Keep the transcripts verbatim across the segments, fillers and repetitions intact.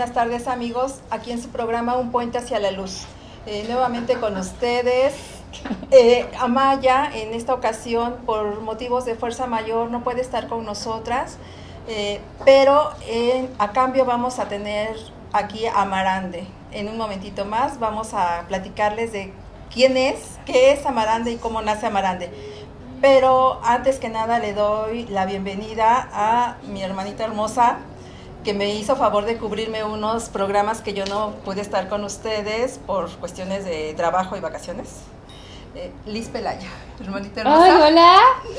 buenas tardes amigos, aquí en su programa Un Puente hacia la Luz. Eh, nuevamente con ustedes, eh, Amaya en esta ocasión por motivos de fuerza mayor no puede estar con nosotras, eh, pero eh, a cambio vamos a tener aquí a Amarande. En un momentito más vamos a platicarles de quién es, qué es Amarande y cómo nace Amarande. Pero antes que nada le doy la bienvenida a mi hermanita hermosa, que me hizo favor de cubrirme unos programas que yo no pude estar con ustedes por cuestiones de trabajo y vacaciones. Eh, Liz Pelaya, hermanita hermosa. ¡Ay,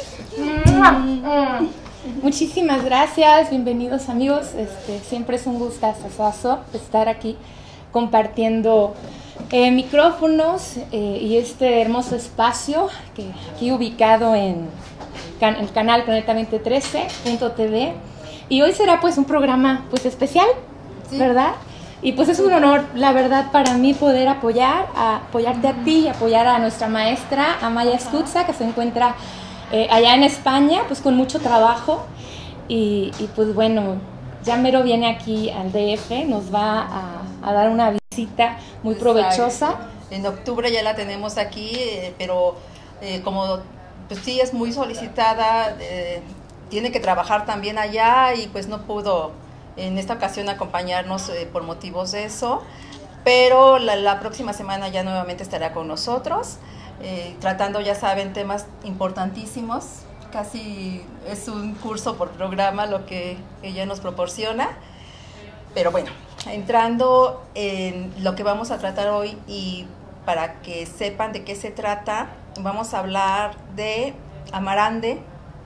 hola! Muchísimas gracias, bienvenidos amigos. Este, siempre es un gustazo estar aquí compartiendo eh, micrófonos eh, y este hermoso espacio que aquí ubicado en can el canal Planeta veinte trece punto t v. Y hoy será pues un programa pues especial, sí, ¿verdad? Y pues es un honor, la verdad, para mí poder apoyar, a, apoyarte a ti y apoyar a nuestra maestra Amaya Stutza, que se encuentra eh, allá en España, pues con mucho trabajo. Y, y pues bueno, ya mero viene aquí al D F, nos va a, a dar una visita muy provechosa. En octubre ya la tenemos aquí, eh, pero eh, como pues sí es muy solicitada, eh, tiene que trabajar también allá y pues no pudo en esta ocasión acompañarnos eh, por motivos de eso, pero la, la próxima semana ya nuevamente estará con nosotros, eh, tratando, ya saben, temas importantísimos. Casi es un curso por programa lo que ella nos proporciona. Pero bueno, entrando en lo que vamos a tratar hoy y para que sepan de qué se trata, vamos a hablar de Amarande.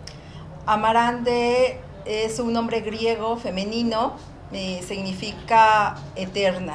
Amarande es un nombre griego femenino, eh, significa eterna.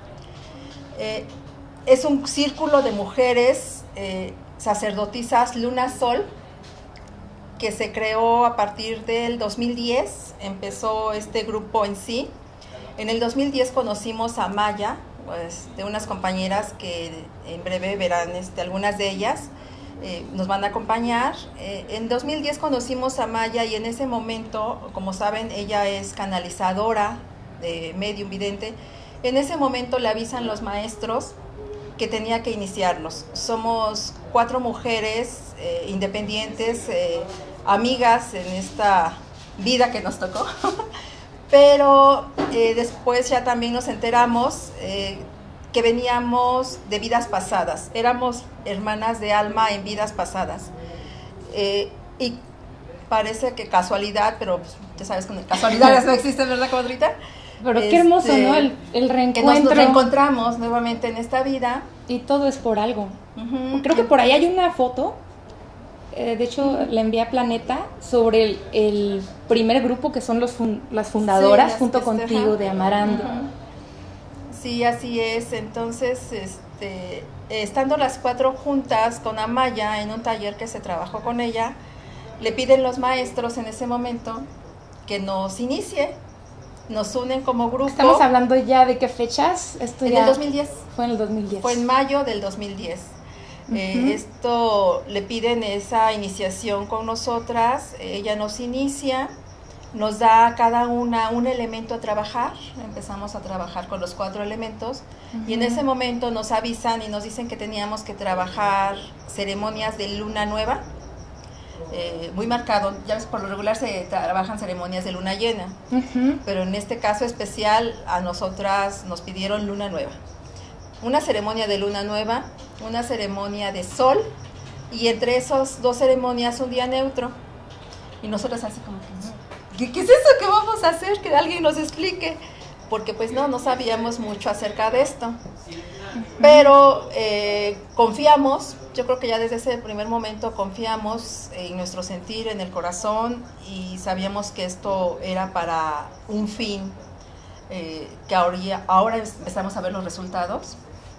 Eh, es un círculo de mujeres eh, sacerdotisas luna-sol que se creó a partir del dos mil diez, empezó este grupo en sí. En el dos mil diez conocimos a Maya, pues, de unas compañeras que en breve verán este, algunas de ellas. Eh, nos van a acompañar. Eh, en dos mil diez conocimos a Maya y en ese momento, como saben, ella es canalizadora de medium vidente. En ese momento le avisan los maestros que tenía que iniciarnos. Somos cuatro mujeres eh, independientes, eh, amigas en esta vida que nos tocó, pero eh, después ya también nos enteramos eh, que veníamos de vidas pasadas, éramos hermanas de alma en vidas pasadas. Eh, y parece que casualidad, pero pues, ya sabes que casualidades no existen, ¿verdad, comadrita? Pero este, qué hermoso, ¿no? El, el reencuentro. Que nos reencontramos nuevamente en esta vida. Y todo es por algo. Uh-huh. Creo que por ahí hay una foto, eh, de hecho uh-huh. la envié a Planeta, sobre el, el primer grupo que son los fun las fundadoras, sí, las junto contigo, uh-huh. de Amarande. Uh-huh. Sí, así es. Entonces, este, estando las cuatro juntas con Amaya en un taller que se trabajó con ella, le piden los maestros en ese momento que nos inicie, nos unen como grupo. Estamos hablando ya de qué fechas. Esto en ya el dos mil diez. Fue en el dos mil diez. Fue en mayo del dos mil diez. Uh-huh. eh, esto le piden esa iniciación con nosotras, ella nos inicia. Nos da a cada una un elemento a trabajar, empezamos a trabajar con los cuatro elementos, uh-huh. y en ese momento nos avisan y nos dicen que teníamos que trabajar ceremonias de luna nueva, eh, muy marcado. Ya ves, por lo regular se trabajan ceremonias de luna llena, uh-huh. pero en este caso especial a nosotras nos pidieron luna nueva. Una ceremonia de luna nueva, una ceremonia de sol, y entre esas dos ceremonias un día neutro, y nosotras así como que... ¿Qué, ¿Qué es eso que vamos a hacer? Que alguien nos explique, porque pues no, no sabíamos mucho acerca de esto, uh-huh. pero eh, confiamos, yo creo que ya desde ese primer momento confiamos en nuestro sentir, en el corazón, y sabíamos que esto era para un fin, eh, que ahora, ahora empezamos a ver los resultados.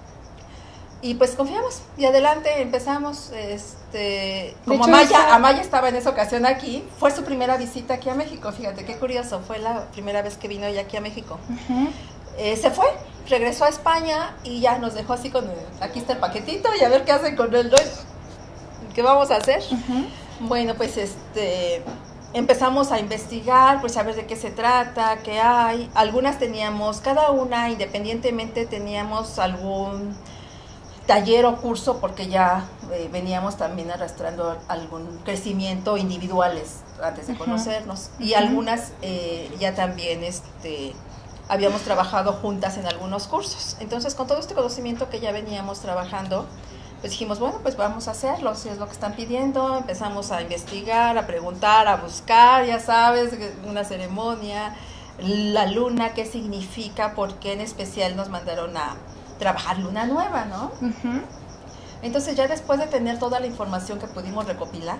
Y pues confiamos y adelante empezamos. Este, como Amaya, esa... Amaya estaba en esa ocasión aquí, fue su primera visita aquí a México, fíjate qué curioso, fue la primera vez que vino ella aquí a México. Uh-huh. eh, se fue, regresó a España y ya nos dejó así con, aquí está el paquetito y a ver qué hacen con él, ¿qué vamos a hacer? Uh-huh. Bueno, pues este, empezamos a investigar, pues a ver de qué se trata, qué hay. Algunas teníamos, cada una independientemente teníamos algún taller o curso, porque ya eh, veníamos también arrastrando algún crecimiento individuales antes de conocernos. Uh-huh. Y uh-huh. algunas eh, ya también este, habíamos trabajado juntas en algunos cursos. Entonces, con todo este conocimiento que ya veníamos trabajando, pues dijimos, bueno, pues vamos a hacerlo, si es lo que están pidiendo. Empezamos a investigar, a preguntar, a buscar, ya sabes, una ceremonia, la luna, qué significa, por qué en especial nos mandaron a trabajar luna nueva, ¿no? Uh-huh. Entonces ya después de tener toda la información que pudimos recopilar,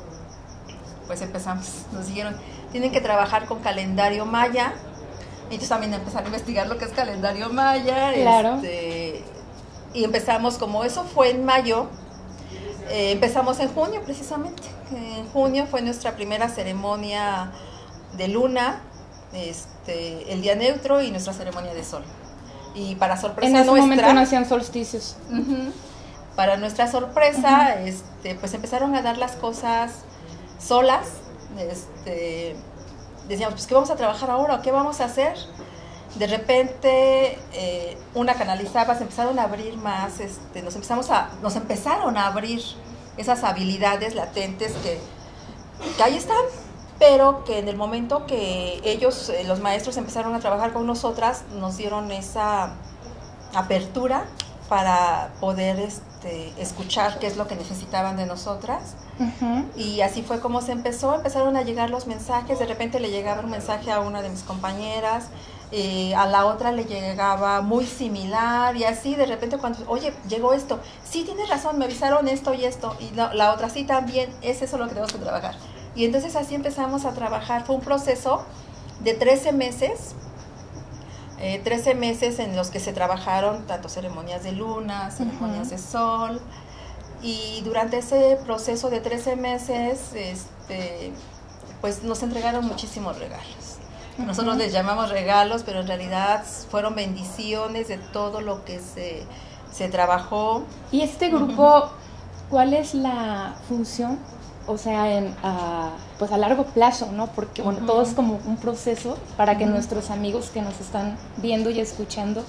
pues empezamos, nos dijeron, tienen que trabajar con calendario maya. Entonces también empezaron a investigar lo que es calendario maya. Claro. Este, y empezamos, como eso fue en mayo, eh, empezamos en junio precisamente. En junio fue nuestra primera ceremonia de luna, este, el día neutro y nuestra ceremonia de sol. Y para sorpresa nuestra... En ese nuestra, momento no hacían solsticios. Uh-huh, para nuestra sorpresa, uh-huh. este, pues empezaron a dar las cosas solas. Este, decíamos, pues ¿qué vamos a trabajar ahora? ¿O qué vamos a hacer? De repente, eh, una canalizaba, se empezaron a abrir más, este, nos, empezamos a, nos empezaron a abrir esas habilidades latentes que, que ahí están, pero que en el momento que ellos, eh, los maestros, empezaron a trabajar con nosotras, nos dieron esa apertura para poder este, escuchar qué es lo que necesitaban de nosotras. Uh-huh. Y así fue como se empezó, empezaron a llegar los mensajes. De repente le llegaba un mensaje a una de mis compañeras, eh, a la otra le llegaba muy similar, y así de repente cuando, oye, llegó esto, sí, tienes razón, me avisaron esto y esto, y la, la otra, sí, también, es eso lo que tenemos que trabajar. Y entonces así empezamos a trabajar. Fue un proceso de trece meses, eh, trece meses en los que se trabajaron tanto ceremonias de luna, ceremonias uh-huh. de sol, y durante ese proceso de trece meses, este, pues nos entregaron muchísimos regalos. Uh-huh. Nosotros les llamamos regalos, pero en realidad fueron bendiciones de todo lo que se, se trabajó. ¿Y este grupo, uh-huh. cuál es la función? O sea, en, uh, pues a largo plazo, ¿no? Porque, bueno, uh-huh. todo es como un proceso para que uh-huh. nuestros amigos que nos están viendo y escuchando,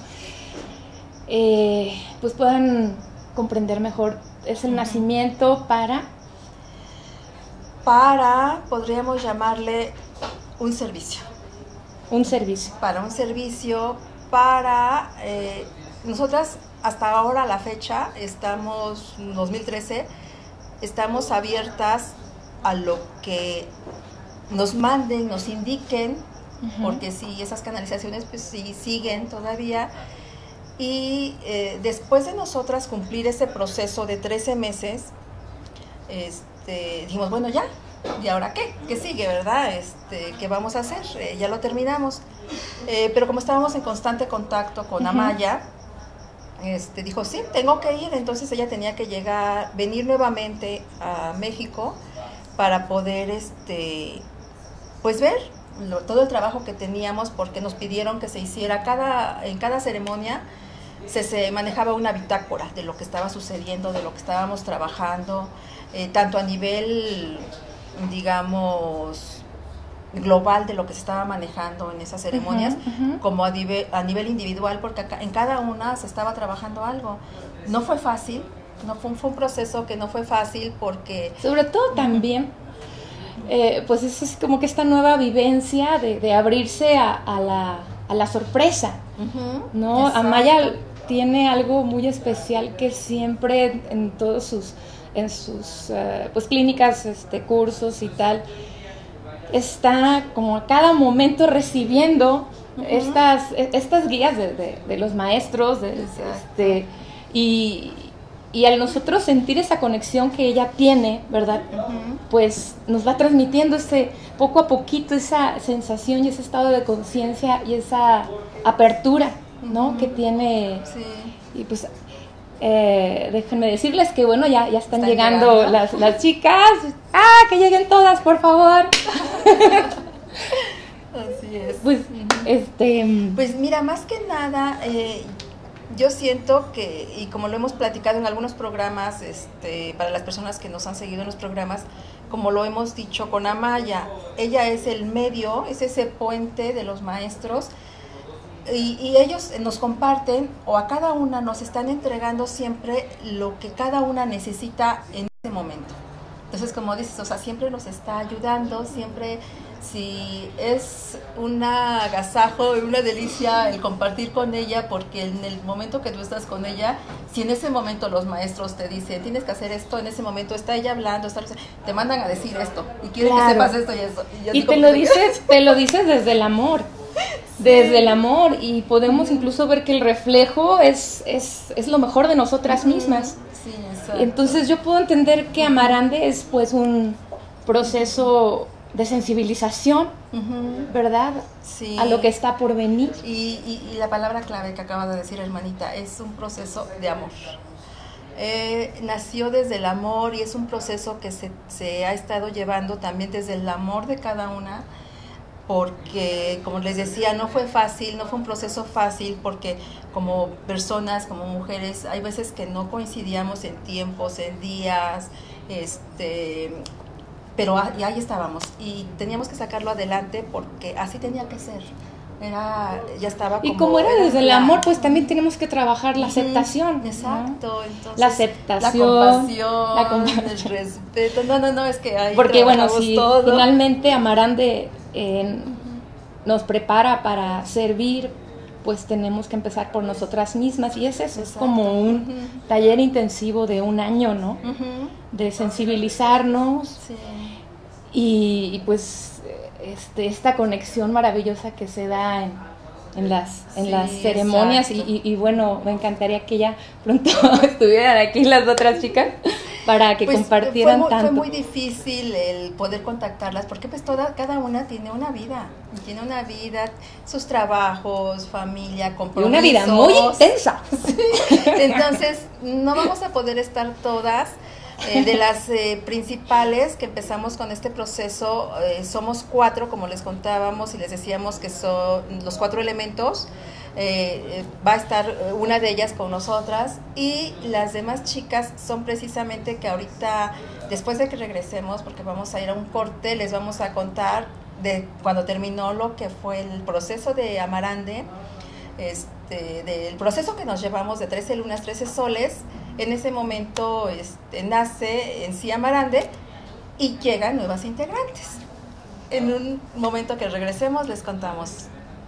eh, pues puedan comprender mejor. ¿Es el uh-huh. nacimiento para? Para, podríamos llamarle un servicio. Un servicio. Para un servicio, para... Eh, nosotras, hasta ahora, a la fecha, estamos, dos mil trece... estamos abiertas a lo que nos manden, nos indiquen, uh-huh. porque sí, esas canalizaciones pues sí siguen todavía. Y eh, después de nosotras cumplir ese proceso de trece meses, este, dijimos, bueno, ya, ¿y ahora qué? ¿Qué sigue, verdad? Este, ¿qué vamos a hacer? Eh, ya lo terminamos. Eh, pero como estábamos en constante contacto con uh-huh. Amaya, Este, dijo, sí, tengo que ir. Entonces ella tenía que llegar, venir nuevamente a México para poder, este, pues ver lo, todo el trabajo que teníamos, porque nos pidieron que se hiciera, cada, en cada ceremonia se, se manejaba una bitácora de lo que estaba sucediendo, de lo que estábamos trabajando, eh, tanto a nivel, digamos, global de lo que se estaba manejando en esas ceremonias, uh-huh, uh-huh. como a nivel, a nivel individual, porque acá, en cada una se estaba trabajando algo. No fue fácil, no fue, fue un proceso que no fue fácil porque... Sobre todo también, eh, pues eso es como que esta nueva vivencia de, de abrirse a, a, la, a la sorpresa, uh-huh, ¿no? Exacto. Amaya tiene algo muy especial que siempre en todos sus, en sus uh, pues clínicas, este, cursos y tal, está como a cada momento recibiendo uh-huh. estas, estas guías de, de, de los maestros, de, este, y, y al nosotros sentir esa conexión que ella tiene, ¿verdad? Uh-huh. Pues nos va transmitiendo ese, poco a poquito esa sensación y ese estado de conciencia y esa apertura, ¿no? Uh-huh. Que tiene, sí. Y pues... Eh, déjenme decirles que bueno, ya, ya están, están llegando, llegando. Las, las chicas. ¡Ah, que lleguen todas, por favor! Así es. Pues, este... pues mira, más que nada, eh, yo siento que, y como lo hemos platicado en algunos programas, este, para las personas que nos han seguido en los programas, como lo hemos dicho con Amaya, ella es el medio, es ese puente de los maestros, y, y ellos nos comparten, o a cada una nos están entregando siempre lo que cada una necesita en ese momento. Entonces, como dices, o sea, siempre nos está ayudando, siempre, si es un agasajo y una delicia el compartir con ella, porque en el momento que tú estás con ella, si en ese momento los maestros te dicen, tienes que hacer esto, en ese momento está ella hablando, está, te mandan a decir esto, y quieren claro. que sepas esto y eso. Y, y te lo dices, te lo dices desde el amor. Sí. Desde el amor, y podemos incluso ver que el reflejo es, es, es lo mejor de nosotras mismas. Sí, exacto. Entonces yo puedo entender que Amarande es pues un proceso de sensibilización, uh-huh. ¿verdad? Sí. A lo que está por venir. Y, y, y la palabra clave que acaba de decir, hermanita, es un proceso de amor. Eh, nació desde el amor, y es un proceso que se, se ha estado llevando también desde el amor de cada una, porque, como les decía, no fue fácil, no fue un proceso fácil, porque como personas, como mujeres, hay veces que no coincidíamos en tiempos, en días, este, pero ahí estábamos, y teníamos que sacarlo adelante porque así tenía que ser. Era, ya estaba como, y como era desde el amor, pues también tenemos que trabajar la aceptación. Exacto, ¿no? entonces la aceptación, la compasión, la compasión, el respeto. No, no, no, es que ahí porque bueno, si todo. finalmente Amarande eh, uh-huh. nos prepara para servir, pues tenemos que empezar por nosotras mismas, y es eso, exacto. Es como un uh-huh. taller intensivo de un año, ¿no? Uh-huh. De sensibilizarnos, sí. y, y pues Este, esta conexión maravillosa que se da en, en las, en sí, las ceremonias, y, y, y bueno, me encantaría que ya pronto estuvieran aquí las otras chicas para que pues compartieran fue muy, tanto. Fue muy difícil el poder contactarlas, porque pues toda, cada una tiene una vida, tiene una vida, sus trabajos, familia, compromisos. Y una vida muy intensa. Sí. Entonces, no vamos a poder estar todas. Eh, de las eh, principales que empezamos con este proceso, eh, somos cuatro, como les contábamos y les decíamos que son los cuatro elementos. Eh, va a estar una de ellas con nosotras, y las demás chicas son precisamente que ahorita, después de que regresemos, porque vamos a ir a un corte, les vamos a contar de cuando terminó lo que fue el proceso de Amarande, este, del proceso que nos llevamos de trece lunas, trece soles. En ese momento este, nace en sí Amarande y llegan nuevas integrantes. En un momento que regresemos les contamos.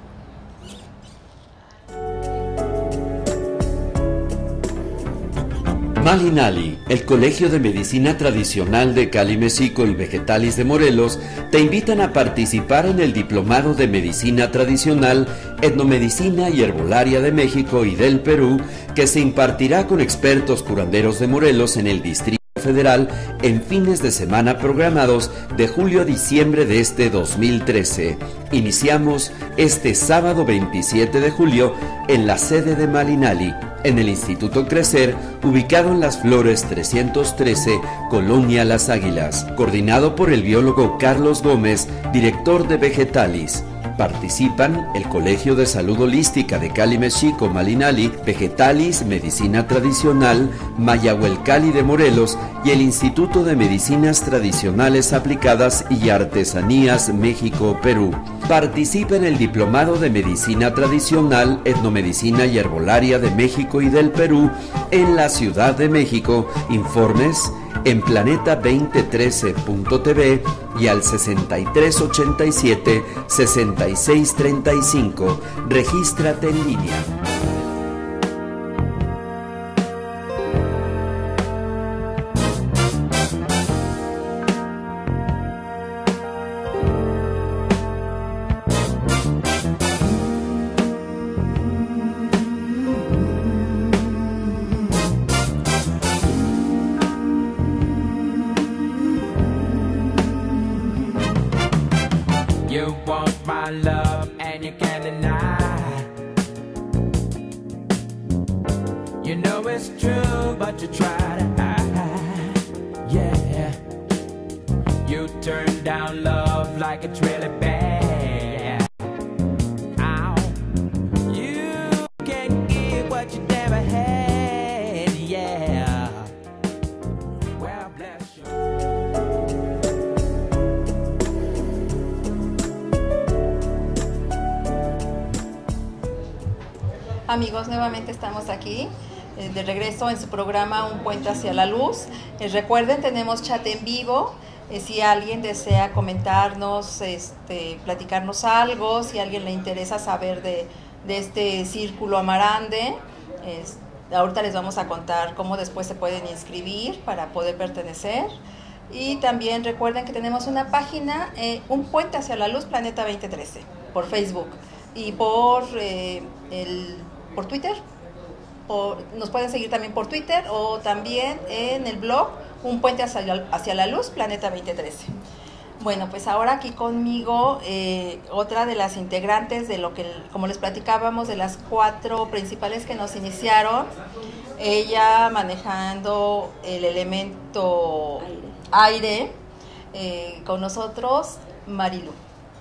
Malinali, el Colegio de Medicina Tradicional de Cali, México y Vegetalis de Morelos te invitan a participar en el Diplomado de Medicina Tradicional, Etnomedicina y Herbolaria de México y del Perú, que se impartirá con expertos curanderos de Morelos en el Distrito Federal en fines de semana programados de julio a diciembre de este dos mil trece. Iniciamos este sábado veintisiete de julio en la sede de Malinali, en el Instituto Crecer, ubicado en Las Flores trescientos trece, Colonia Las Águilas, coordinado por el biólogo Carlos Gómez, director de Vegetalis. Participan el Colegio de Salud Holística de Cali, México, Malinali, Vegetalis, Medicina Tradicional, Mayahuelcali de Morelos y el Instituto de Medicinas Tradicionales Aplicadas y Artesanías México, Perú. Participa en el Diplomado de Medicina Tradicional, Etnomedicina y Herbolaria de México y del Perú en la Ciudad de México. Informes en planeta veinte trece punto t v y al sesenta y tres ochenta y siete sesenta y seis treinta y cinco. Regístrate en línea. You want my love and you can't deny. You know it's true, but you try to hide. Yeah, you turn down love like it's really bad. Ow. You can't give what you did. Amigos, nuevamente estamos aquí eh, de regreso en su programa Un Puente hacia la Luz. Eh, recuerden, tenemos chat en vivo. Eh, si alguien desea comentarnos, este, platicarnos algo, si a alguien le interesa saber de, de este Círculo Amarande, es, ahorita les vamos a contar cómo después se pueden inscribir para poder pertenecer. Y también recuerden que tenemos una página, eh, Un Puente hacia la Luz Planeta veinte trece, por Facebook y por, eh, el, por Twitter. O nos pueden seguir también por Twitter o también en el blog Un Puente hacia la, hacia la Luz Planeta veinte trece. Bueno, pues ahora aquí conmigo eh, otra de las integrantes de lo que, como les platicábamos, de las cuatro principales que nos iniciaron. Ella manejando el elemento aire, aire eh, con nosotros Marilu.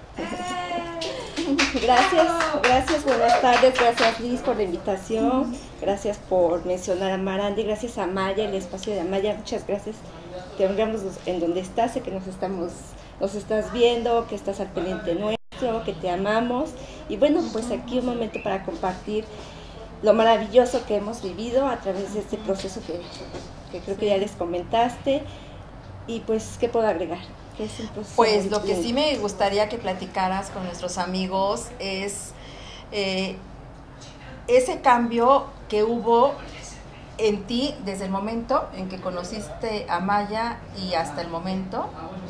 Gracias, gracias, buenas tardes, gracias Liz por la invitación, gracias por mencionar a Amarande, gracias a Maya, el espacio de Maya, muchas gracias, te honramos en donde estás, sé que nos estamos, nos estás viendo, que estás al pendiente nuestro, que te amamos, y bueno, pues aquí un momento para compartir lo maravilloso que hemos vivido a través de este proceso que, que creo que ya les comentaste, y pues, ¿qué puedo agregar? Pues lo que sí me gustaría que platicaras con nuestros amigos es eh, ese cambio que hubo en ti desde el momento en que conociste a Maya y hasta el momento,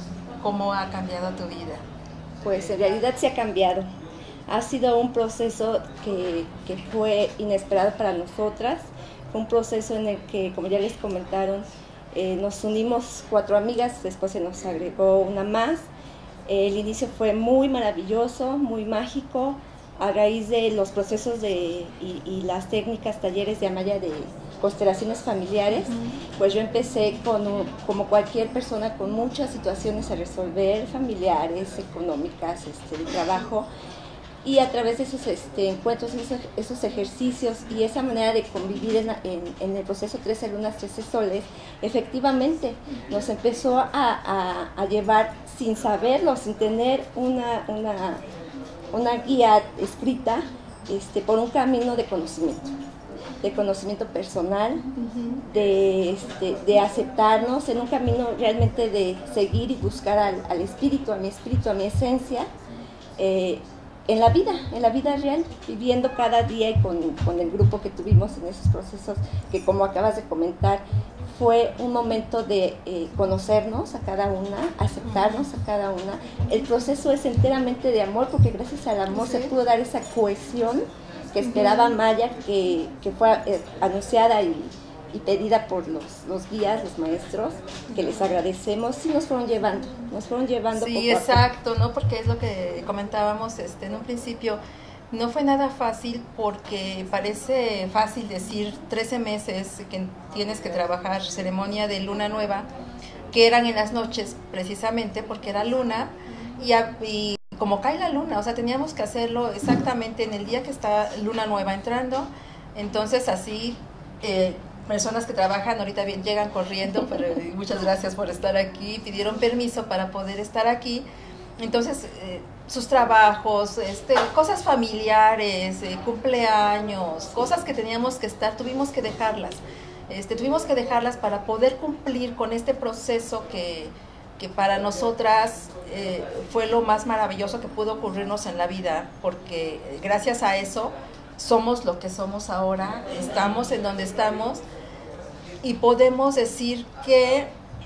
¿cómo ha cambiado tu vida? Pues en realidad sí ha cambiado. Ha sido un proceso que, que fue inesperado para nosotras, fue un proceso en el que, como ya les comentaron, Eh, nos unimos cuatro amigas, después se nos agregó una más. Eh, el inicio fue muy maravilloso, muy mágico, a raíz de los procesos de, y, y las técnicas, talleres de Amaya de constelaciones familiares. Uh-huh. Pues yo empecé con un, como cualquier persona con muchas situaciones a resolver, familiares, económicas, este, de trabajo. Y a través de esos este, encuentros, esos, esos ejercicios y esa manera de convivir en, en, en el proceso trece lunas, trece soles, efectivamente nos empezó a, a, a llevar sin saberlo, sin tener una, una, una guía escrita, este, por un camino de conocimiento, de conocimiento personal, uh-huh. de, este, de aceptarnos en un camino realmente de seguir y buscar al, al espíritu, a mi espíritu, a mi esencia, eh, en la vida, en la vida real, viviendo cada día y con, con el grupo que tuvimos en esos procesos, que como acabas de comentar, fue un momento de eh, conocernos a cada una, aceptarnos a cada una. El proceso es enteramente de amor, porque gracias al amor sí. se pudo dar esa cohesión que esperaba Maya, que, que fue eh, anunciada y, y pedida por los, los guías, los maestros, que les agradecemos, sí nos fueron llevando, nos fueron llevando sí, poco a poco. Sí, exacto, ¿no? Porque es lo que comentábamos este, en un principio, no fue nada fácil, porque parece fácil decir trece meses que tienes que trabajar ceremonia de luna nueva, que eran en las noches precisamente porque era luna, y, a, y como cae la luna, o sea, teníamos que hacerlo exactamente en el día que está luna nueva entrando, entonces así... Eh, personas que trabajan ahorita bien llegan corriendo, pero muchas gracias por estar aquí, pidieron permiso para poder estar aquí, entonces eh, sus trabajos, este, cosas familiares, eh, cumpleaños, cosas que teníamos que estar, tuvimos que dejarlas, este, tuvimos que dejarlas para poder cumplir con este proceso que, que para nosotras eh, fue lo más maravilloso que pudo ocurrirnos en la vida, porque gracias a eso somos lo que somos ahora, estamos en donde estamos, y podemos decir que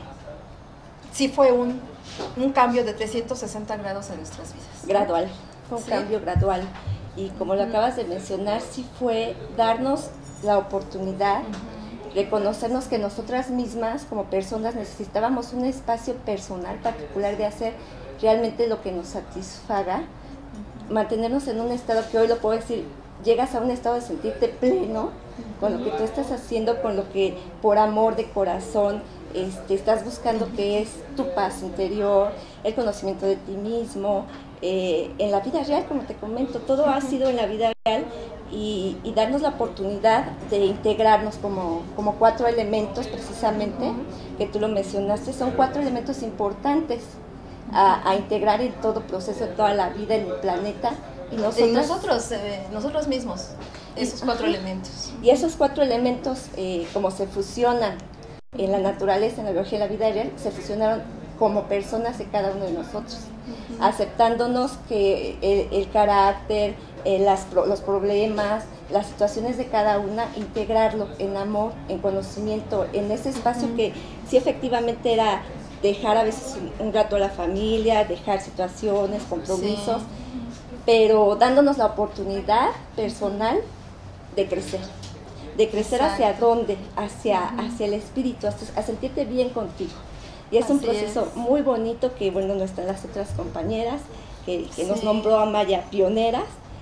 sí fue un, un cambio de trescientos sesenta grados en nuestras vidas. Gradual, fue un ¿Sí? cambio gradual, y como lo acabas de mencionar, sí fue darnos la oportunidad uh-huh. de conocernos, que nosotras mismas como personas necesitábamos un espacio personal particular de hacer realmente lo que nos satisfaga, uh-huh. mantenernos en un estado que hoy lo puedo decir, llegas a un estado de sentirte pleno con lo que tú estás haciendo, con lo que por amor de corazón este, estás buscando, que es tu paz interior, el conocimiento de ti mismo, eh, en la vida real, como te comento, todo ha sido en la vida real, y, y darnos la oportunidad de integrarnos como, como cuatro elementos, precisamente, que tú lo mencionaste, son cuatro elementos importantes a, a integrar en todo proceso, en toda la vida, en el planeta. Y nosotros, y nosotros, eh, nosotros mismos. Esos cuatro Ajá. elementos. Y esos cuatro elementos, eh, como se fusionan en la naturaleza, en la biología y la vida real, se fusionaron como personas de cada uno de nosotros, uh-huh. aceptándonos que el, el carácter, eh, las, los problemas, las situaciones de cada una, integrarlo en amor, en conocimiento, en ese espacio uh-huh. que sí efectivamente era dejar a veces un, un rato a la familia, dejar situaciones, compromisos, sí. pero dándonos la oportunidad personal de crecer. De crecer Exacto. hacia dónde, hacia, uh-huh. hacia el espíritu, hacia, a sentirte bien contigo. Y es Así un proceso es. muy bonito que, bueno, no están las otras compañeras, que, que sí. nos nombró Amaya pioneras,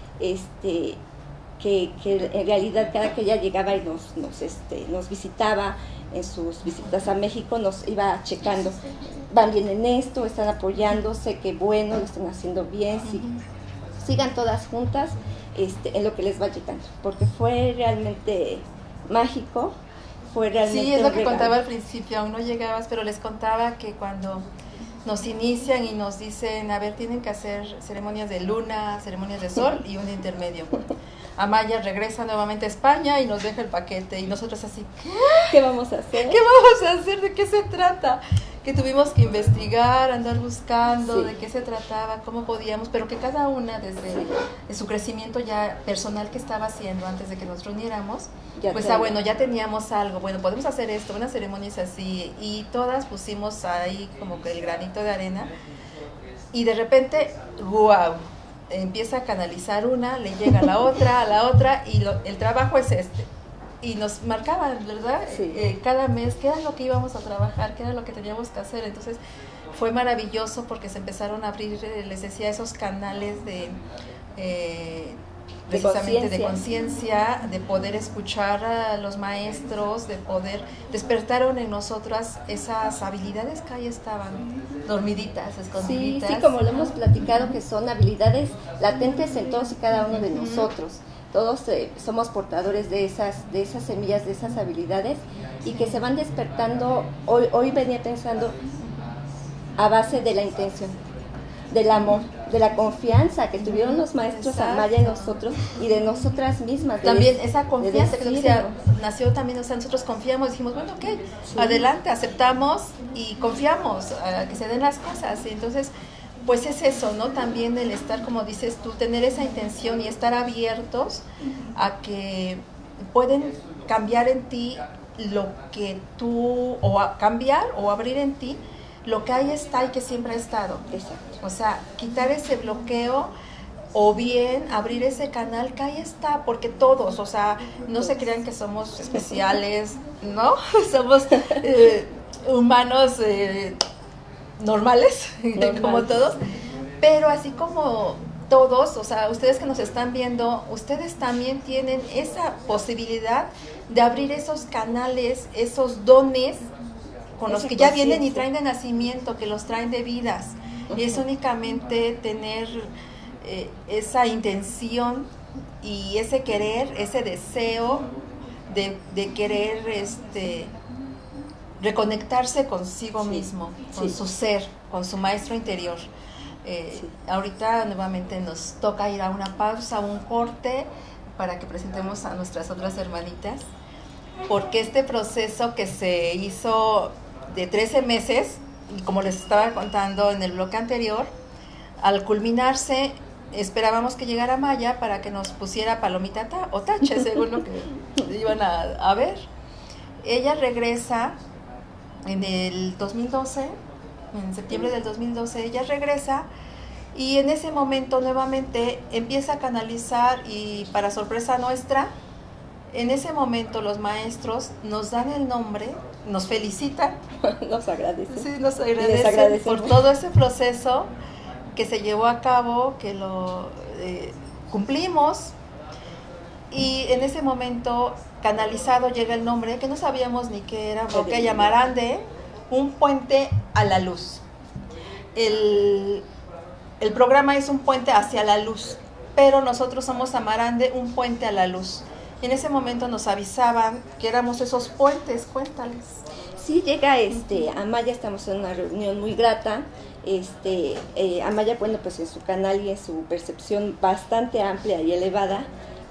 este, que, que en realidad cada que ella llegaba y nos, nos, este, nos visitaba en sus visitas a México, nos iba checando, van bien en esto, están apoyándose, qué bueno, lo están haciendo bien, sí. uh-huh. sigan todas juntas este, en lo que les va llegando, porque fue realmente mágico. Fue realmente sí, es lo que regalo. contaba al principio, aún no llegabas, pero les contaba que cuando nos inician y nos dicen, a ver, tienen que hacer ceremonias de luna, ceremonias de sol y un intermedio. Amaya regresa nuevamente a España y nos deja el paquete y nosotros así, ¿qué? ¿Qué vamos a hacer? ¿Qué vamos a hacer? ¿De qué se trata? Que tuvimos que investigar, andar buscando sí. de qué se trataba, cómo podíamos, pero que cada una desde sí. su crecimiento ya personal que estaba haciendo antes de que nos reuniéramos, ya pues ah, bueno, ya teníamos algo, bueno, podemos hacer esto, una ceremonia es así, y todas pusimos ahí como que el granito de arena, y de repente, wow, empieza a canalizar una, le llega a la otra, a la otra, y lo, el trabajo es este. Y nos marcaban, ¿verdad? Sí. Eh, cada mes, qué era lo que íbamos a trabajar, qué era lo que teníamos que hacer. Entonces fue maravilloso porque se empezaron a abrir, eh, les decía, esos canales de, eh, precisamente de conciencia, de poder escuchar a los maestros, de poder, despertaron en nosotras esas habilidades que ahí estaban, dormiditas, escondiditas. Sí, sí, como lo hemos platicado, que son habilidades latentes en todos y cada uno de nosotros. Todos eh, somos portadores de esas, de esas semillas, de esas habilidades y que se van despertando. Hoy, hoy venía pensando a base de la intención, del amor, de la confianza que tuvieron los maestros Amaya en nosotros y de nosotras mismas. De también des, esa confianza de que decía, nació también, o sea, nosotros confiamos, dijimos, bueno, ok, sí. adelante, aceptamos y confiamos a que se den las cosas. Y entonces, pues es eso, ¿no? También el estar, como dices tú, tener esa intención y estar abiertos a que pueden cambiar en ti lo que tú, o a cambiar o abrir en ti lo que ahí está y que siempre ha estado. Exacto. O sea, quitar ese bloqueo o bien abrir ese canal que ahí está, porque todos, o sea, no se crean que somos especiales, ¿no? Somos eh, humanos eh, normales, Normal. como todos, pero así como todos, o sea, ustedes que nos están viendo, ustedes también tienen esa posibilidad de abrir esos canales, esos dones con los que ya vienen y traen de nacimiento, que los traen de vidas. Uh-huh. Y es únicamente tener eh, esa intención y ese querer, ese deseo de, de querer este reconectarse consigo sí, mismo, con sí. su ser, con su maestro interior. Eh, sí. Ahorita nuevamente nos toca ir a una pausa, un corte, para que presentemos a nuestras otras hermanitas, porque este proceso que se hizo de trece meses, y como les estaba contando en el bloque anterior, al culminarse, esperábamos que llegara Maya para que nos pusiera palomita ta, o tache, según lo que iban a, a ver. Ella regresa en el dos mil doce, en septiembre del dos mil doce, ella regresa y en ese momento nuevamente empieza a canalizar y para sorpresa nuestra, en ese momento los maestros nos dan el nombre, nos felicitan. Nos agradecen. Sí, nos agradecen por todo ese proceso que se llevó a cabo, que lo eh, cumplimos. Y en ese momento, canalizado, llega el nombre, que no sabíamos ni qué era, porque llamarande, un puente a la luz. El, el programa es un puente hacia la luz, pero nosotros somos Amarande, un puente a la luz. En ese momento nos avisaban que éramos esos puentes, cuéntales. Sí, llega este, Amaya, estamos en una reunión muy grata. Este, eh, Amaya, bueno, pues en su canal y en su percepción bastante amplia y elevada,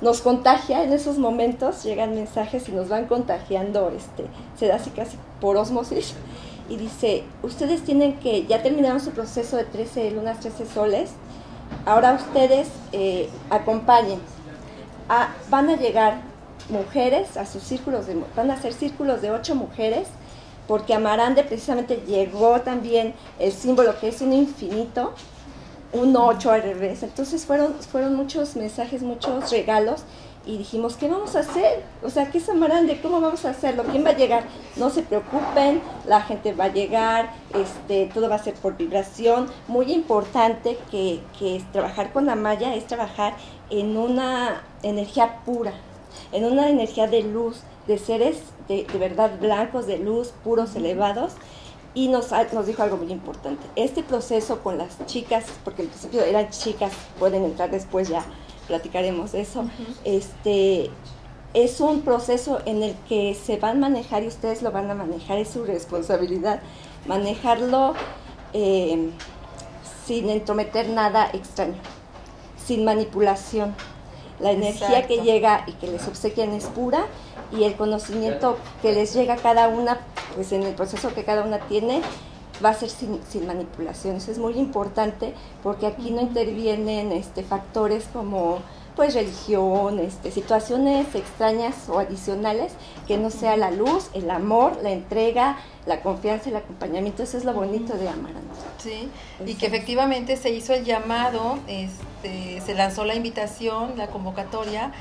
nos contagia en esos momentos, llegan mensajes y nos van contagiando, este, se da así casi por ósmosis, y dice, ustedes tienen que, ya terminaron su proceso de trece lunas, trece soles, ahora ustedes eh, acompañen, a, van a llegar mujeres a sus círculos, de, van a hacer círculos de ocho mujeres, porque Amarande precisamente llegó también el símbolo que es un infinito, un ocho al revés, entonces fueron, fueron muchos mensajes, muchos regalos, y dijimos, ¿qué vamos a hacer? O sea, ¿qué es Amarande? ¿Cómo vamos a hacerlo? ¿Quién va a llegar? No se preocupen, la gente va a llegar, este, todo va a ser por vibración. Muy importante que, que es trabajar con Amaya es trabajar en una energía pura, en una energía de luz, de seres de, de verdad blancos, de luz, puros, elevados. Y nos, nos dijo algo muy importante, este proceso con las chicas, porque al principio eran chicas, pueden entrar después, ya platicaremos de eso, uh-huh. este, es un proceso en el que se van a manejar y ustedes lo van a manejar, es su responsabilidad, manejarlo eh, sin entrometer nada extraño, sin manipulación. La energía Exacto. que llega y que les obsequian es pura, y el conocimiento que les llega a cada una, pues en el proceso que cada una tiene, va a ser sin, sin manipulación. Eso es muy importante, porque aquí no intervienen este, factores como pues religión, este, situaciones extrañas o adicionales, que no sea la luz, el amor, la entrega, la confianza, el acompañamiento. Eso es lo bonito de Amarante. Sí, y que efectivamente se hizo el llamado, este, se lanzó la invitación, la convocatoria,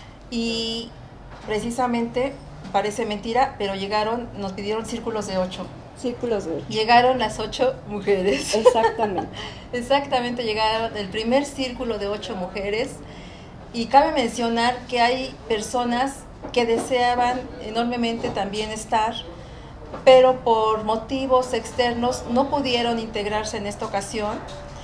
y precisamente, parece mentira, pero llegaron, nos pidieron círculos de ocho. Círculos de ocho. Llegaron las ocho mujeres. Exactamente. Exactamente, llegaron el primer círculo de ocho mujeres. Y cabe mencionar que hay personas que deseaban enormemente también estar, pero por motivos externos no pudieron integrarse en esta ocasión.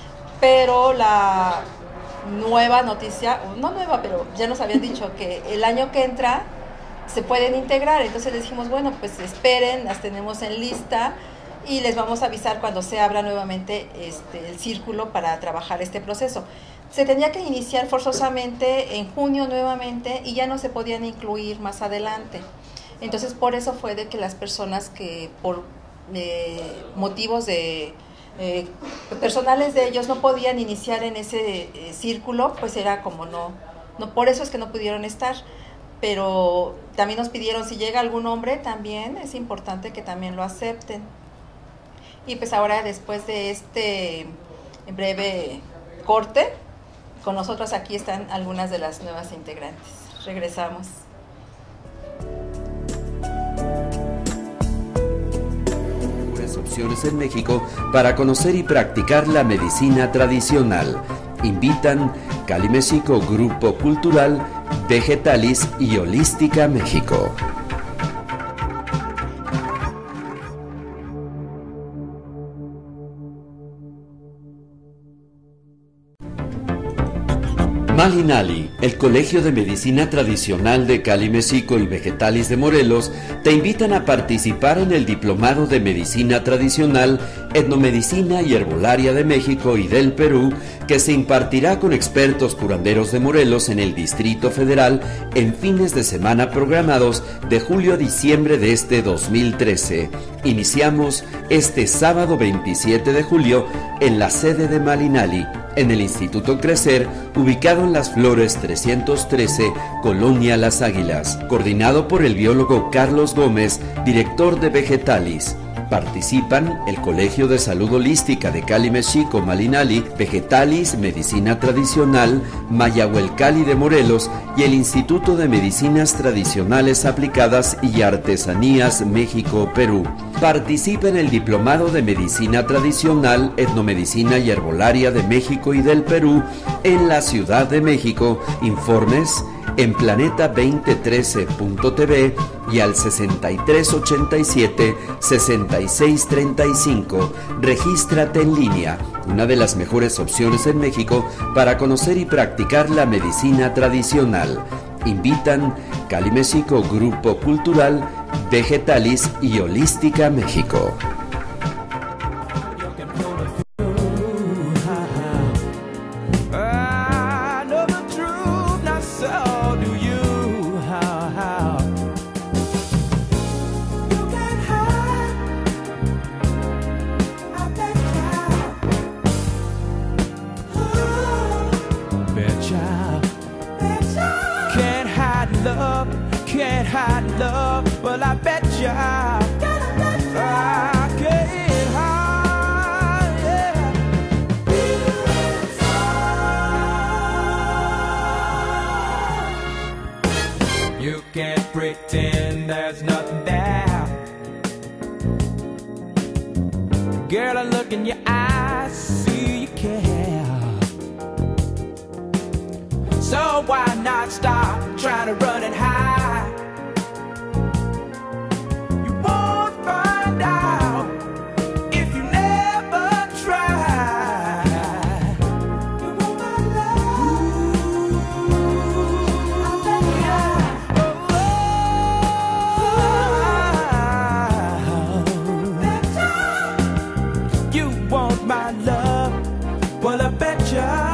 Pero la nueva noticia, no nueva, pero ya nos habían dicho que el año que entra se pueden integrar. Entonces les dijimos, bueno, pues esperen, las tenemos en lista y les vamos a avisar cuando se abra nuevamente este, el círculo para trabajar este proceso. Se tenía que iniciar forzosamente en junio nuevamente y ya no se podían incluir más adelante. Entonces por eso fue de que las personas que por eh, motivos de eh, personales de ellos no podían iniciar en ese eh, círculo, pues era como no, no, por eso es que no pudieron estar. Pero también nos pidieron, si llega algún hombre, también es importante que también lo acepten. Y pues ahora, después de este breve corte, con nosotros aquí están algunas de las nuevas integrantes. Regresamos. Mejores opciones en México para conocer y practicar la medicina tradicional. Invitan Cali Mexico Grupo Cultural, Vegetalis y Holística México. Malinali, el Colegio de Medicina Tradicional de Cali Mexico y Vegetalis de Morelos, te invitan a participar en el Diplomado de Medicina Tradicional, Etnomedicina y Herbolaria de México y del Perú, que se impartirá con expertos curanderos de Morelos en el Distrito Federal en fines de semana programados de julio a diciembre de este dos mil trece. Iniciamos este sábado veintisiete de julio en la sede de Malinali, en el Instituto Crecer, ubicado en Las Flores trescientos trece, Colonia Las Águilas, coordinado por el biólogo Carlos Gómez, director de Vegetalis. Participan el Colegio de Salud Holística de Cali Mexico Malinali, Vegetalis, Medicina Tradicional, Mayahuelcali de Morelos y el Instituto de Medicinas Tradicionales Aplicadas y Artesanías México Perú. Participa en el Diplomado de Medicina Tradicional, Etnomedicina y Herbolaria de México y del Perú en la Ciudad de México. Informes en planeta veinte trece punto t v y al sesenta y tres ochenta y siete sesenta y seis treinta y cinco. Regístrate en línea, una de las mejores opciones en México para conocer y practicar la medicina tradicional. Invitan Cali Mexico Grupo Cultural, Vegetalis y Holística México. I know the truth, not so you. I can't hide, yeah. You can't pretend there's nothing there. Girl, I look in your eyes, see you care. So why not stop trying to run and hide? You won't find out if you never try. You want my love? I'll let you out. Oh, oh, oh. You want my love? Well, I bet you.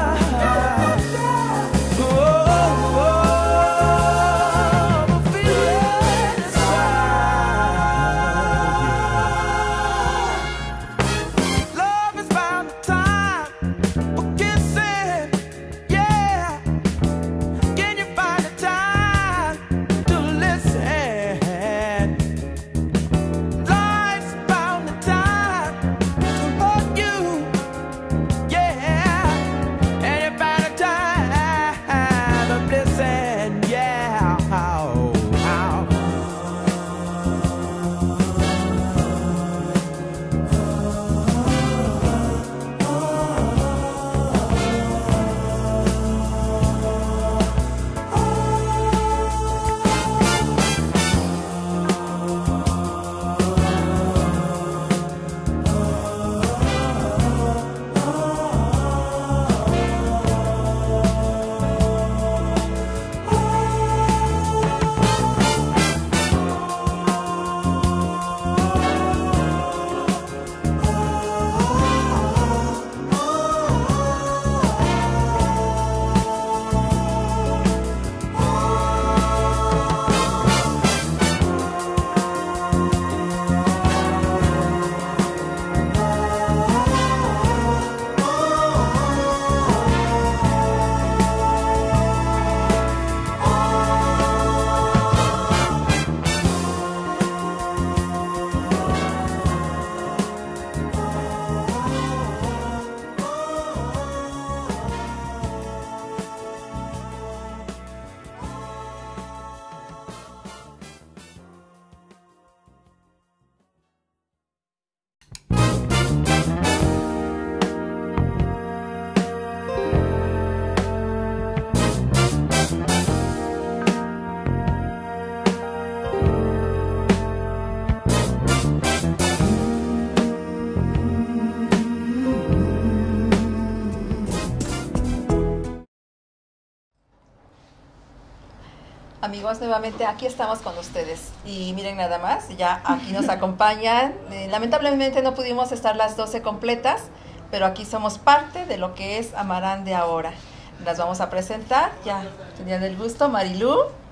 Amigos, nuevamente aquí estamos con ustedes y miren nada más, ya aquí nos acompañan. Eh, lamentablemente no pudimos estar las doce completas, pero aquí somos parte de lo que es Amarande ahora. Las vamos a presentar, ya tenían el gusto, Marilú,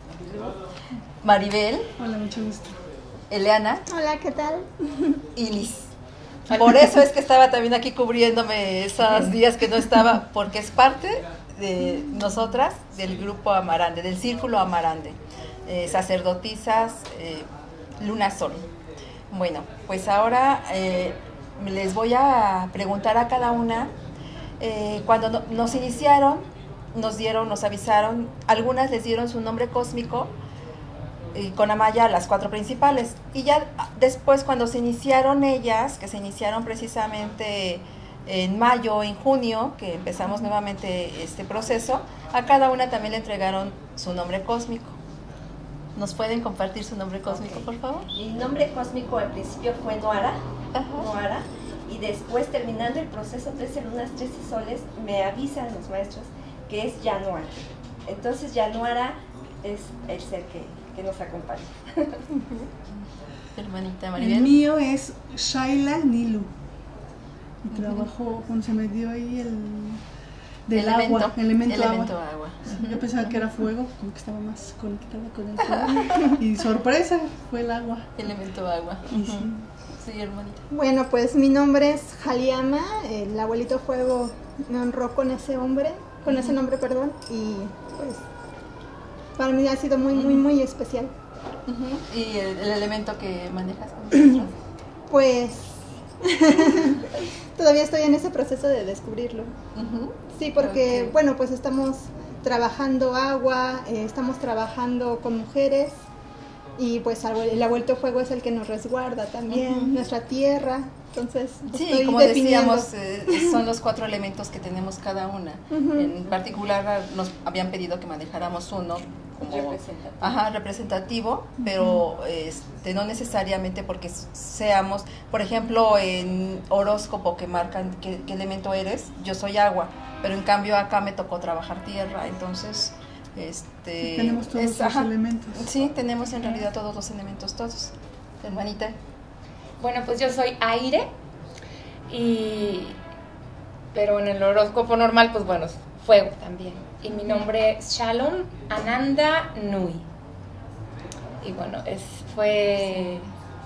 Maribel. Hola, mucho gusto. Eliana. Hola, ¿qué tal? Y Liz. Por eso es que estaba también aquí cubriéndome esos días que no estaba, porque es parte de nosotras, del grupo Amarande, del círculo Amarande, eh, sacerdotisas, eh, Luna Sol. Bueno, pues ahora eh, les voy a preguntar a cada una, eh, cuando no, nos iniciaron, nos dieron, nos avisaron, algunas les dieron su nombre cósmico, y con Amaya las cuatro principales, y ya después cuando se iniciaron ellas, que se iniciaron precisamente en mayo, en junio, que empezamos nuevamente este proceso, a cada una también le entregaron su nombre cósmico. ¿Nos pueden compartir su nombre cósmico, okay, por favor? Mi nombre cósmico al principio fue Noara, Noara, y después, terminando el proceso trece lunas, trece soles, me avisan los maestros que es Yanuara. Entonces Yanuara es el ser que, que nos acompaña. Hermanita Maribel. El mío es Shaila Nilu. Y trabajo, cuando se me dio ahí el del elemento, agua, elemento, elemento agua. agua. Sí, yo pensaba que era fuego, como que estaba más conectada con el fuego. Y sorpresa, fue el agua. Elemento agua. Y sí. Sí, hermanita. Bueno, pues mi nombre es Jaliama, el abuelito fuego me honró con ese hombre, con ese nombre, perdón, y pues para mí ha sido muy, muy, muy especial. Uh-huh. ¿Y el, el elemento que manejas? Pues todavía estoy en ese proceso de descubrirlo. Uh-huh. Sí, porque okay. bueno, pues estamos trabajando agua, eh, estamos trabajando con mujeres y pues el abuelito fuego es el que nos resguarda también, uh-huh. nuestra tierra. Entonces, sí, estoy como definiendo. decíamos, eh, son los cuatro elementos que tenemos cada una. Uh-huh. En particular nos habían pedido que manejáramos uno como representativo, ajá, representativo uh-huh. pero este, no necesariamente porque seamos, por ejemplo, en horóscopo que marcan qué, qué elemento eres, yo soy agua, pero en cambio acá me tocó trabajar tierra, entonces este tenemos todos es, los ajá, elementos. Sí, tenemos en realidad todos los elementos, todos. Hermanita. Bueno, pues yo soy aire, y pero en el horóscopo normal, pues bueno, fuego también. Y mi nombre es Shalom Ananda Nui. Y bueno, es, fue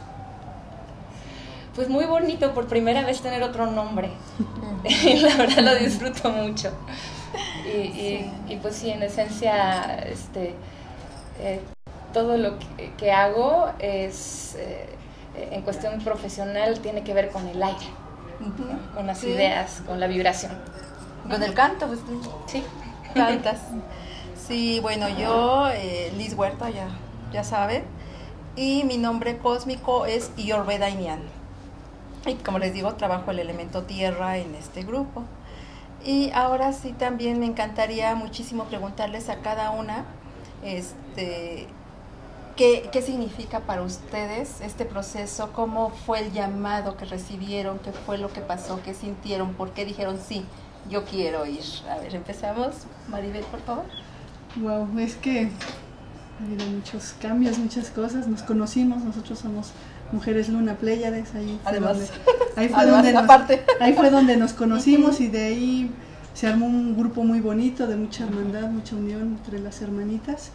pues muy bonito por primera vez tener otro nombre. Y la verdad lo disfruto mucho. Y, y, y pues sí, en esencia, este, eh, todo lo que, que hago es... Eh, en cuestión profesional tiene que ver con el aire, uh-huh. ¿no? Con las sí. ideas, con la vibración. Con el canto, pues sí, cantas. Sí, bueno, yo, eh, Liz Huerta, ya, ya saben, y mi nombre cósmico es Iorbe Dainian. Y como les digo, trabajo el elemento tierra en este grupo. Y ahora sí también me encantaría muchísimo preguntarles a cada una, este... ¿Qué, ¿Qué significa para ustedes este proceso? ¿Cómo fue el llamado que recibieron? ¿Qué fue lo que pasó? ¿Qué sintieron? ¿Por qué dijeron sí, yo quiero ir? A ver, empezamos. Maribel, por favor. Wow, es que ha habido muchos cambios, muchas cosas. Nos conocimos, nosotros somos Mujeres Luna Pléyades. Ahí fue Además, donde, ahí fue además, donde nos, aparte. ahí fue donde nos conocimos y de ahí se armó un grupo muy bonito de mucha hermandad, mucha unión entre las hermanitas.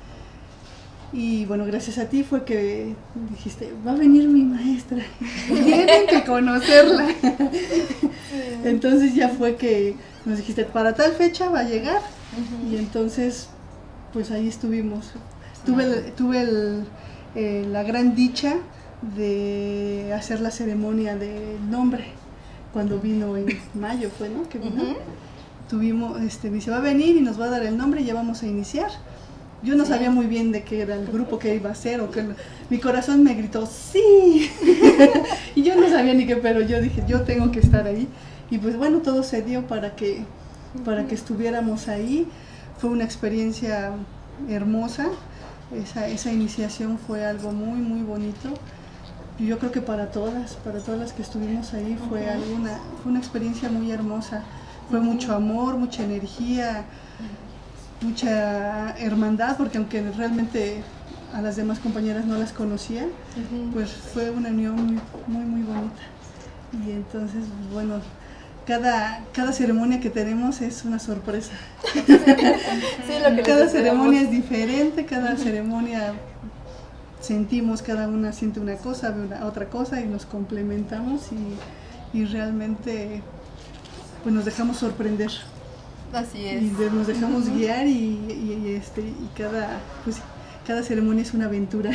Y bueno, gracias a ti fue que dijiste, va a venir mi maestra, tienen que conocerla. Entonces ya fue que nos dijiste, para tal fecha va a llegar. Uh-huh. Y entonces, pues ahí estuvimos. Tuve, el, tuve el, eh, la gran dicha de hacer la ceremonia del nombre, cuando vino en mayo fue, ¿no? Que vino. Uh-huh. Tuvimos, este, me dice, va a venir y nos va a dar el nombre y ya vamos a iniciar. Yo no sí. sabía muy bien de qué era el grupo que iba a ser, o que mi corazón me gritó, ¡sí! Y yo no sabía ni qué, pero yo dije, yo tengo que estar ahí. Y pues bueno, todo se dio para que, para que estuviéramos ahí. Fue una experiencia hermosa, esa, esa iniciación fue algo muy, muy bonito. Y yo creo que para todas, para todas las que estuvimos ahí, fue, alguna, fue una experiencia muy hermosa. Fue mucho amor, mucha energía, mucha hermandad, porque aunque realmente a las demás compañeras no las conocía, uh-huh. pues fue una unión muy, muy, muy bonita. Y entonces, bueno, cada, cada ceremonia que tenemos es una sorpresa. Sí, lo que cada ceremonia es diferente, cada uh-huh. ceremonia sentimos, cada una siente una cosa, ve una, otra cosa y nos complementamos y, y realmente pues nos dejamos sorprender. Así es. Y de, nos dejamos uh-huh. guiar y, y, y, este, y cada, pues, cada ceremonia es una aventura.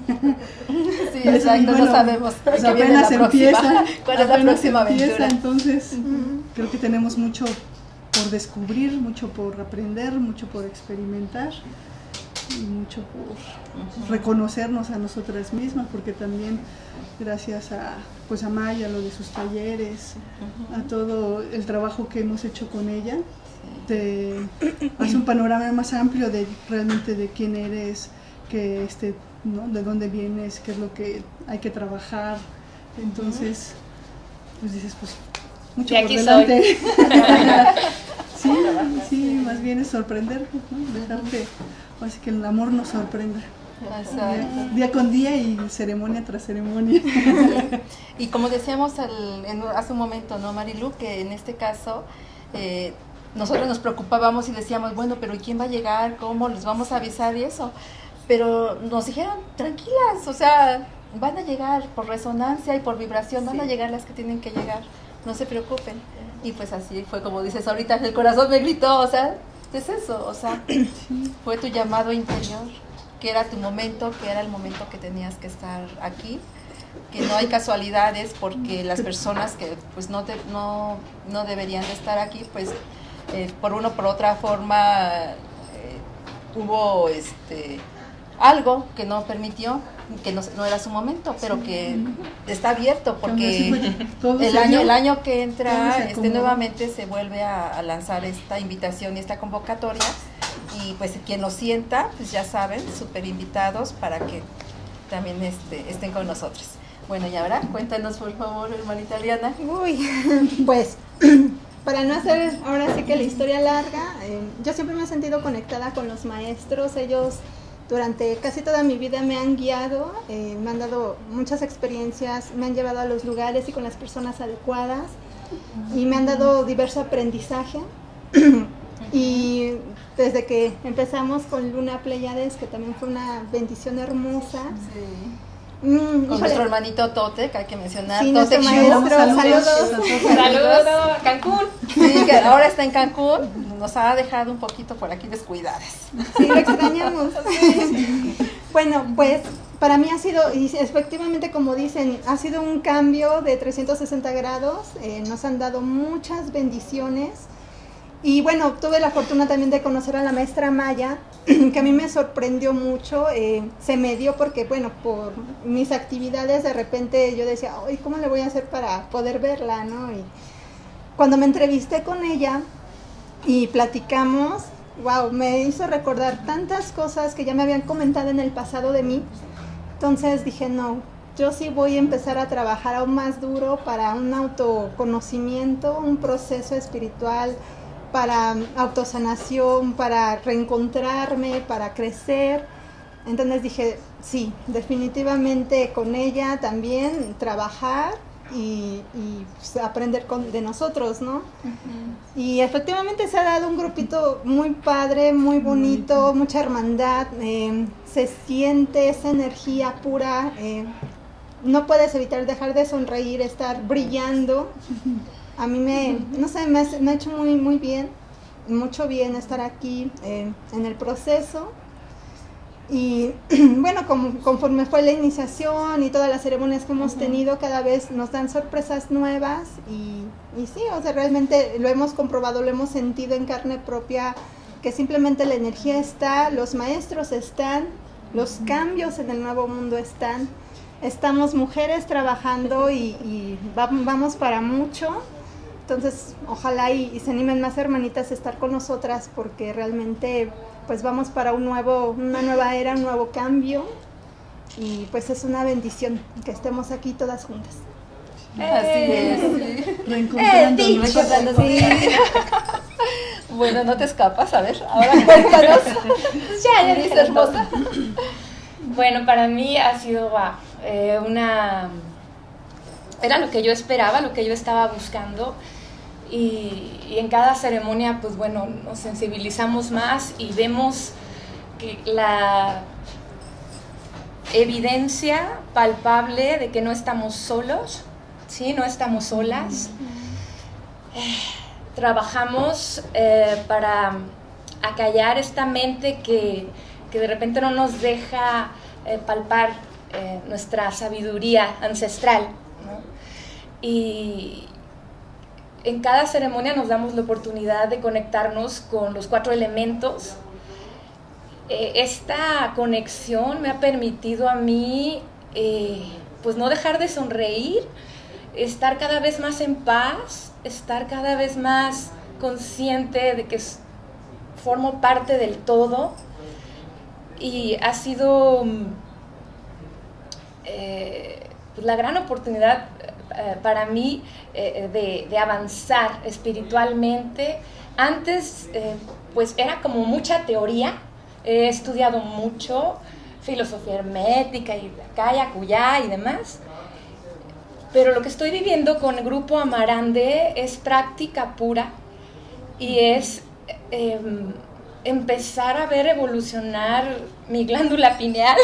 Sí, exacto, y bueno, no sabemos. Pues apenas empieza. ¿Cuál es la próxima empieza, aventura? Entonces, uh-huh. creo que tenemos mucho por descubrir, mucho por aprender, mucho por experimentar y mucho por uh-huh. reconocernos a nosotras mismas, porque también gracias a, pues a Maya, lo de sus talleres, uh-huh. a todo el trabajo que hemos hecho con ella, te hace un panorama más amplio de realmente de quién eres, que este, ¿no? de dónde vienes, qué es lo que hay que trabajar. Entonces, pues dices, pues mucho por delante. sí, sí, más bien es sorprender, ¿no? Dejarte, así que el amor nos sorprenda. Día, día con día y ceremonia tras ceremonia. Y como decíamos al, en, hace un momento, ¿no, Marilu? Que en este caso eh, nosotros nos preocupábamos y decíamos, bueno, pero ¿quién va a llegar? ¿Cómo les vamos a avisar y eso? Pero nos dijeron, tranquilas, o sea, van a llegar por resonancia y por vibración, van sí. a llegar las que tienen que llegar, no se preocupen. Y pues así fue como dices ahorita, el corazón me gritó, o sea, es eso, o sea, fue tu llamado interior. que era tu momento, que era el momento que tenías que estar aquí, que no hay casualidades, porque las personas que pues no, te, no, no deberían de estar aquí, pues eh, por una o por otra forma eh, hubo este algo que no permitió, que no, no era su momento, pero que está abierto, porque el año, el año que entra este, nuevamente se vuelve a, a lanzar esta invitación y esta convocatoria, y pues quien lo sienta, pues ya saben, súper invitados para que también este, estén con nosotros. Bueno, y ahora cuéntanos por favor, hermanita Adriana. Uy, pues para no hacer ahora sí que la historia larga, eh, yo siempre me he sentido conectada con los maestros. Ellos durante casi toda mi vida me han guiado, eh, me han dado muchas experiencias, me han llevado a los lugares y con las personas adecuadas, y me han dado diverso aprendizaje. Y desde que empezamos con Luna Pleiades, que también fue una bendición hermosa. Sí. Mm, con híjole. nuestro hermanito Tote, que hay que mencionar. Sí, Tote nuestro maestro, saludos. saludos. Saludos a Cancún. Sí, que ahora está en Cancún, nos ha dejado un poquito por aquí descuidadas. Sí, lo extrañamos. Bueno, pues para mí ha sido, y efectivamente como dicen, ha sido un cambio de trescientos sesenta grados, eh, nos han dado muchas bendiciones. Y bueno, tuve la fortuna también de conocer a la maestra Maya, que a mí me sorprendió mucho. Eh, se me dio porque, bueno, por mis actividades de repente yo decía, ay, ¿cómo le voy a hacer para poder verla, no? Y cuando me entrevisté con ella y platicamos, wow, me hizo recordar tantas cosas que ya me habían comentado en el pasado de mí. Entonces dije, no, yo sí voy a empezar a trabajar aún más duro para un autoconocimiento, un proceso espiritual, para autosanación, para reencontrarme, para crecer. Entonces dije, sí, definitivamente con ella también trabajar y, y pues, aprender con, de nosotros, ¿no? Uh-huh. Y efectivamente se ha dado un grupito muy padre, muy bonito, uh-huh. mucha hermandad, eh, se siente esa energía pura, eh, no puedes evitar dejar de sonreír, estar brillando. Uh-huh. A mí me, no sé, me ha, me ha hecho muy, muy bien, mucho bien estar aquí eh, en el proceso. Y bueno, como, conforme fue la iniciación y todas las ceremonias que hemos tenido, cada vez nos dan sorpresas nuevas y, y sí, o sea, realmente lo hemos comprobado, lo hemos sentido en carne propia, que simplemente la energía está, los maestros están, los cambios en el nuevo mundo están, estamos mujeres trabajando y, y va, vamos para mucho. Entonces, ojalá y, y se animen más hermanitas a estar con nosotras, porque realmente pues vamos para un nuevo, una nueva era, un nuevo cambio, y pues es una bendición que estemos aquí todas juntas. Eh, Así es. Reencontrándonos. Eh, reencontrándonos. Sí. Bueno, no te escapas, a ver, ahora cuéntanos. Ya, ya dices, hermosa. Bueno, para mí ha sido wow, eh, una... Era lo que yo esperaba, lo que yo estaba buscando, y, y en cada ceremonia, pues bueno, nos sensibilizamos más y vemos que la evidencia palpable de que no estamos solos, ¿sí? No estamos solas. Eh, trabajamos eh, para acallar esta mente que, que de repente no nos deja eh, palpar eh, nuestra sabiduría ancestral, ¿no? Y en cada ceremonia nos damos la oportunidad de conectarnos con los cuatro elementos. Eh, esta conexión me ha permitido a mí eh, pues no dejar de sonreír, estar cada vez más en paz, estar cada vez más consciente de que formo parte del todo, y ha sido eh, pues la gran oportunidad eh, para mí eh, de, de avanzar espiritualmente. Antes eh, pues era como mucha teoría, he estudiado mucho filosofía hermética y acá y acullá y demás, pero lo que estoy viviendo con el grupo Amarande es práctica pura, y es eh, empezar a ver evolucionar mi glándula pineal,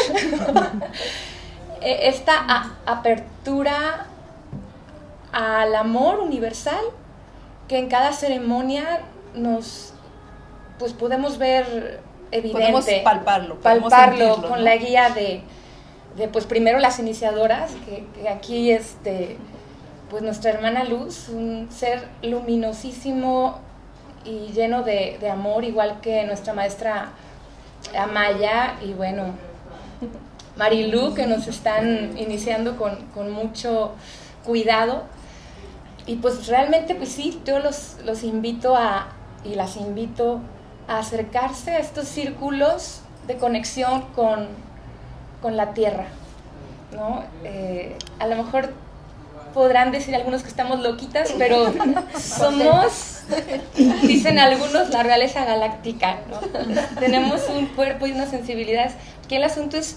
esta a, apertura al amor universal, que en cada ceremonia nos pues podemos ver evidente. Podemos palparlo. Podemos palparlo sentirlo, con ¿no? la guía de, de, pues primero las iniciadoras, que, que aquí, este, pues nuestra hermana Luz, un ser luminosísimo y lleno de, de amor, igual que nuestra maestra Amaya, y bueno, Marilú, que nos están iniciando con, con mucho cuidado. Y pues realmente, pues sí, yo los, los invito a, y las invito a acercarse a estos círculos de conexión con, con la tierra, ¿no? Eh, a lo mejor podrán decir algunos que estamos loquitas, pero somos, dicen algunos, la realeza galáctica, ¿no? Tenemos un cuerpo y unas sensibilidades. Aquí el asunto es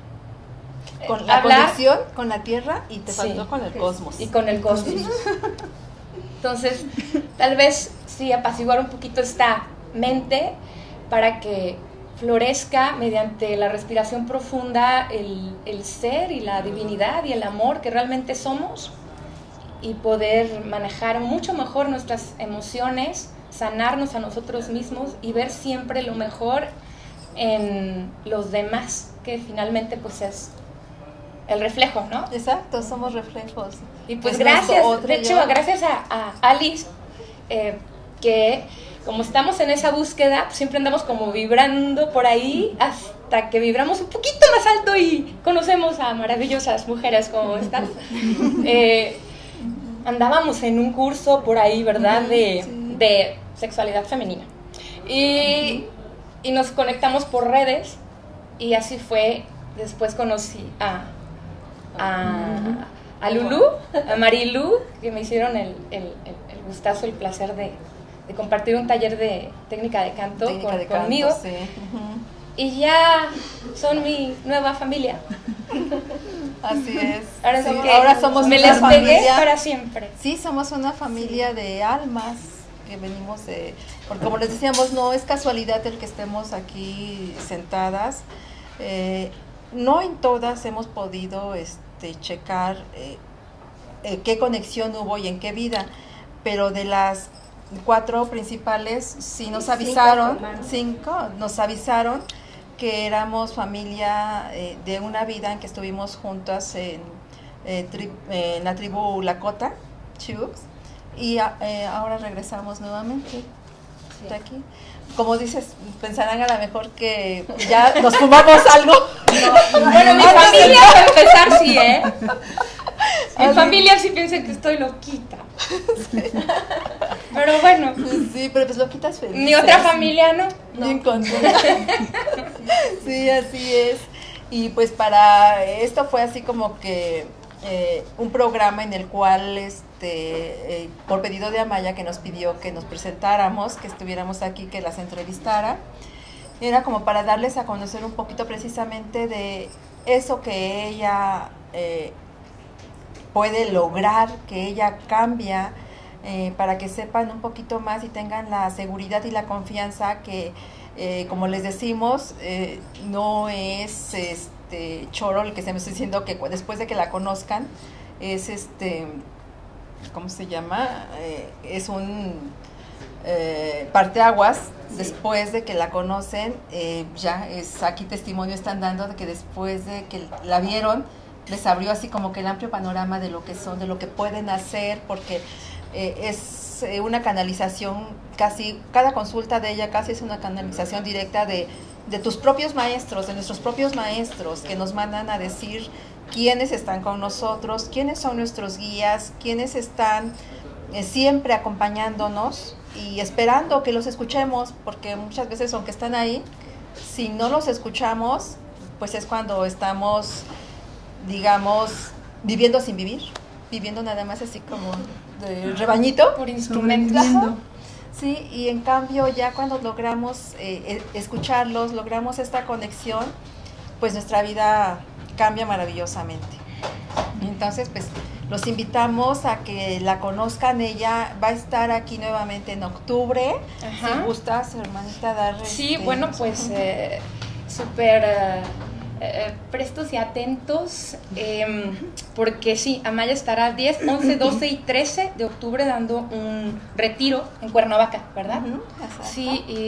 con la hablar, conexión con la tierra, y te faltó sí, con el cosmos. y con el cosmos. Entonces, tal vez sí apaciguar un poquito esta mente para que florezca mediante la respiración profunda el, el ser y la divinidad y el amor que realmente somos, y poder manejar mucho mejor nuestras emociones, sanarnos a nosotros mismos y ver siempre lo mejor en los demás, que finalmente pues es el reflejo, ¿no? Exacto, somos reflejos. Y pues Es gracias, nuestro otro de hecho, yo. gracias a, a Alice, eh, que como estamos en esa búsqueda, pues siempre andamos como vibrando por ahí hasta que vibramos un poquito más alto y conocemos a maravillosas mujeres como estas. Eh, andábamos en un curso por ahí, ¿verdad? De, Sí. de sexualidad femenina. Y, y nos conectamos por redes, y así fue. Después conocí a, a, a Lulú, a Marilú, que me hicieron el, el, el, el gustazo, el placer de, de compartir un taller de técnica de canto Técnica con, de canto, conmigo. sí. Ujú. Y ya son mi nueva familia. Así es. Ahora, Sí, sí que ahora somos me una les pegué familia. para siempre. Sí, somos una familia de almas que venimos de... Porque como les decíamos, no es casualidad el que estemos aquí sentadas. Eh, no en todas hemos podido este, checar eh, eh, qué conexión hubo y en qué vida, pero de las cuatro principales sí nos avisaron, cinco, nos avisaron que éramos familia eh, de una vida en que estuvimos juntas en, eh, tri, eh, en la tribu Lakota, Chicooks, y a, eh, ahora regresamos nuevamente sí. de aquí. Como dices, pensarán a lo mejor que ya nos fumamos algo. No, bueno, mi familia para empezar sí, ¿eh? Mi Así. familia sí piensa que estoy loquita. Sí. Pero bueno. Sí, pero pues loquitas felices. Mi otra familia no. Bien contenta. Sí, así es. Y pues para esto fue así como que eh, un programa en el cual este eh, por pedido de Amaya, que nos pidió que nos presentáramos, que estuviéramos aquí, que las entrevistara, era como para darles a conocer un poquito precisamente de eso que ella eh, puede lograr, que ella cambia, eh, para que sepan un poquito más y tengan la seguridad y la confianza que Eh, como les decimos, eh, no es este choro el que se me está diciendo, que después de que la conozcan, es este, ¿cómo se llama? Eh, es un eh, parteaguas, sí. Después de que la conocen, eh, ya es aquí testimonio están dando de que después de que la vieron, les abrió así como que el amplio panorama de lo que son, de lo que pueden hacer, porque eh, es una canalización, casi cada consulta de ella casi es una canalización directa de, de tus propios maestros, de nuestros propios maestros, que nos mandan a decir quiénes están con nosotros, quiénes son nuestros guías, quiénes están eh, siempre acompañándonos y esperando que los escuchemos, porque muchas veces aunque están ahí, si no los escuchamos, pues es cuando estamos, digamos, viviendo sin vivir, viviendo nada más así como de rebañito. Por instrumento. Sí, y en cambio ya cuando logramos eh, escucharlos, logramos esta conexión, pues nuestra vida cambia maravillosamente. Entonces, pues los invitamos a que la conozcan. Ella va a estar aquí nuevamente en octubre. Ajá. Si gustas, hermanita, dar... Sí, este, bueno, pues eh, súper... Uh, Eh, prestos y atentos, eh, porque sí, Amaya estará diez, once, doce y trece de octubre dando un retiro en Cuernavaca, ¿verdad? Uh-huh, sí, y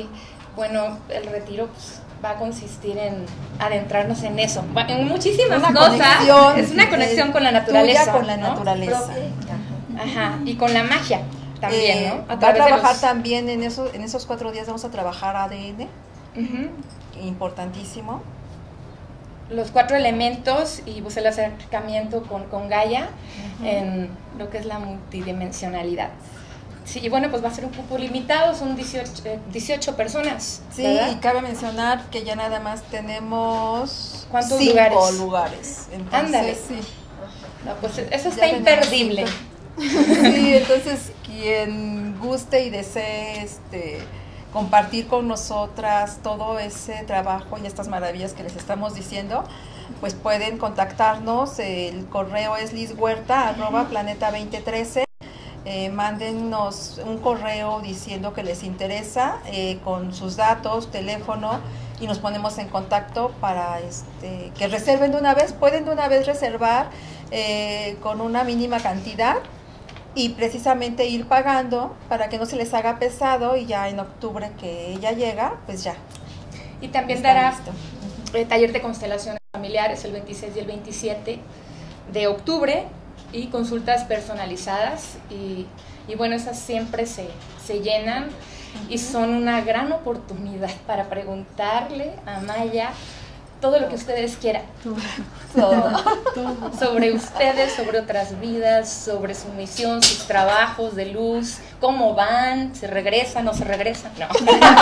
bueno, el retiro pues, va a consistir en adentrarnos en eso, en muchísimas una cosas. Conexión, es una conexión con la naturaleza. Tuya con la ¿no? naturaleza. Ajá, y con la magia también, eh, ¿no? A va a trabajar los... también en, eso, en esos cuatro días, vamos a trabajar A D N, uh-huh. importantísimo. Los cuatro elementos y pues, el acercamiento con, con Gaia uh-huh. en lo que es la multidimensionalidad. Sí, y bueno, pues va a ser un cupo limitado, son dieciocho, eh, dieciocho personas. Sí, ¿verdad? y cabe mencionar que ya nada más tenemos ¿cuántos cinco lugares? lugares. Entonces, ándale. Sí. No, pues eso está imperdible. Sí, entonces quien guste y desee este, compartir con nosotras todo ese trabajo y estas maravillas que les estamos diciendo, pues pueden contactarnos. El correo es lishuerta arroba planeta veinte trece. Eh, mándennos un correo diciendo que les interesa eh, con sus datos, teléfono, y nos ponemos en contacto para este, que reserven de una vez. Pueden de una vez reservar eh, con una mínima cantidad y precisamente ir pagando para que no se les haga pesado, y ya en octubre que ella llega, pues ya. Y también dará eh, taller de constelaciones familiares el veintiséis y el veintisiete de octubre, y consultas personalizadas, y, y bueno, esas siempre se, se llenan uh-huh. y son una gran oportunidad para preguntarle a Maya todo lo que ustedes quieran. Todo. Todo. Sobre ustedes, sobre otras vidas, sobre su misión, sus trabajos de luz, cómo van, se regresan o se regresan. No.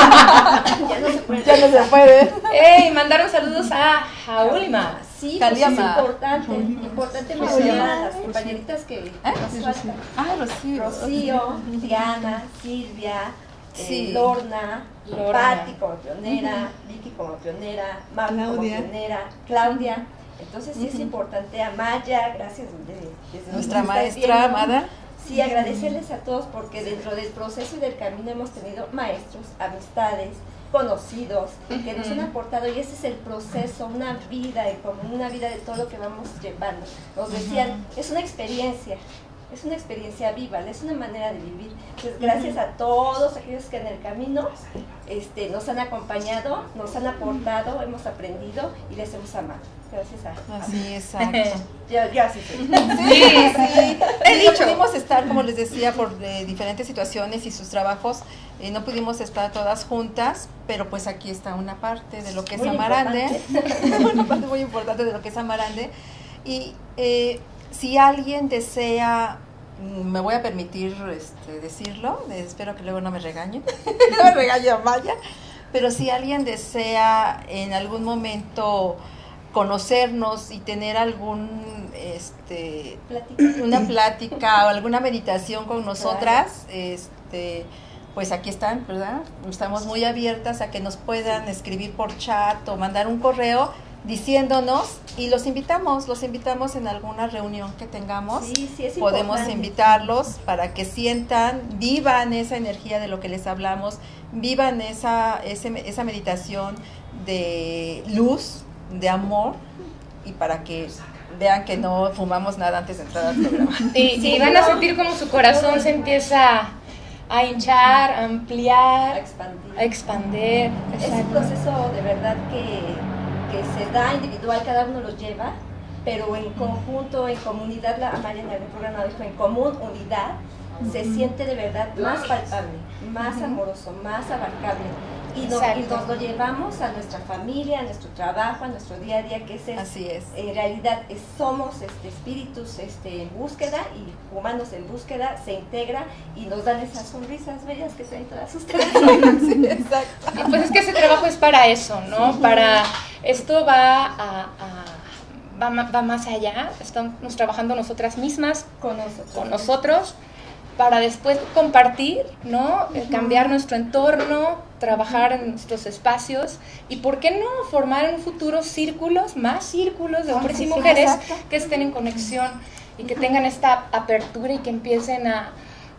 Ya no se puede. Ya no se puede. ¡Ey! Mandaron saludos a Jaulima. Sí, pues es importante, importante mencionar a las compañeritas que ¿Eh? nos faltan. Ah, Rocío. Rocío, Diana, Silvia, sí. eh, Lorna, Lorna. Patti como pionera, uh-huh. Vicky como pionera, Marta como pionera, Claudia. Entonces sí uh-huh. es importante. A Maya, gracias de, desde nuestra maestra amada. Sí, agradecerles a todos porque dentro del proceso y del camino hemos tenido maestros, amistades, conocidos, uh-huh. que nos han aportado, y ese es el proceso, una vida, como una vida de todo lo que vamos llevando. Nos decían, uh-huh. es una experiencia, es una experiencia viva, es una manera de vivir. Entonces, gracias uh-huh. a todos aquellos que en el camino este, nos han acompañado, nos han aportado, hemos aprendido y les hemos amado. Gracias a... Así, exacto. Ya, gracias. Sí, sí. He dicho. No pudimos estar, como les decía, por eh, diferentes situaciones y sus trabajos, eh, no pudimos estar todas juntas, pero pues aquí está una parte de lo que es muy Amarande, una parte muy importante de lo que es Amarande, y eh, si alguien desea, me voy a permitir este, decirlo, eh, espero que luego no me regañen, no me regañe Maya, pero si alguien desea en algún momento conocernos y tener algún este plática. una plática o alguna meditación con nosotras, claro. este pues aquí están, ¿verdad? Estamos muy abiertas a que nos puedan escribir por chat o mandar un correo diciéndonos, y los invitamos, los invitamos en alguna reunión que tengamos. Sí, sí, es podemos importante. Invitarlos para que sientan, vivan esa energía de lo que les hablamos, vivan esa, ese, esa meditación de luz, de amor, y para que vean que no fumamos nada antes de entrar al programa. Y, sí, y van a sentir como su corazón se empieza a hinchar, a ampliar, a expandir. A expandir. Es un proceso de verdad que, que se da individual, cada uno lo lleva, pero en conjunto, en comunidad, la Maya en el programa dijo, en común, unidad, uh-huh. se siente de verdad más palpable, más uh-huh. amoroso, más abarcable. Y nos, y nos lo llevamos a nuestra familia, a nuestro trabajo, a nuestro día a día, que es, Así es. En realidad es, somos este, espíritus este, en búsqueda, y humanos en búsqueda, se integra y nos dan esas sonrisas bellas que traen todas ustedes. Sí, exacto. Y pues es que ese trabajo es para eso, ¿no? Sí. Para, esto va a, a va, va más allá, estamos trabajando nosotras mismas, con nosotros, con nosotros para después compartir, ¿no? Uh-huh. Cambiar nuestro entorno, trabajar en nuestros espacios, y por qué no formar en un futuro círculos, más círculos de hombres oh, sí, y mujeres sí, que estén en conexión y que tengan esta apertura y que empiecen a,